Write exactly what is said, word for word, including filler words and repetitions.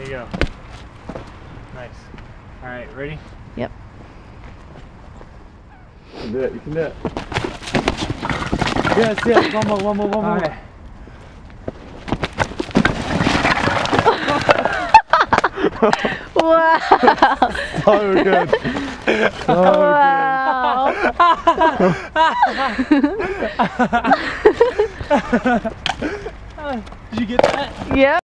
There you go. Nice. All right, ready? Yep. You can do it, you can do it. Yes, yes, one more, one more, one more. Right. Wow. So good. So Wow. Did you get that? Yep.